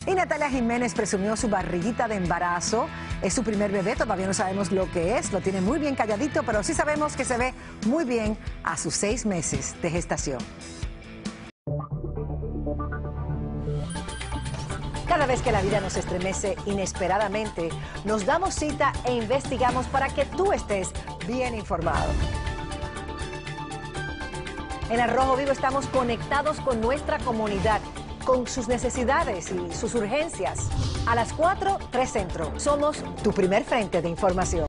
Y Natalia Jiménez presumió su barriguita de embarazo. Es su primer bebé, todavía no sabemos lo que es, lo tiene muy bien calladito, pero sí sabemos que se ve muy bien a sus 6 meses de gestación. Cada vez que la vida nos estremece inesperadamente, nos damos cita e investigamos para que tú estés bien informado. En Al Rojo Vivo estamos conectados con nuestra comunidad, con sus necesidades y sus urgencias. A las 4, 3 Centro. Somos tu primer frente de información.